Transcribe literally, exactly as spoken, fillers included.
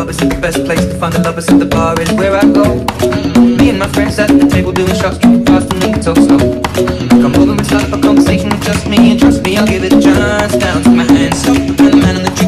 club isn't the best place to find the lovers, so the bar is where I go. Me and my friends at the table doing shots, drinking fast and we talk slow. Come over and start up a conversation with just me, and trust me, I'll give it a chance. Now take my hands up, and the man on the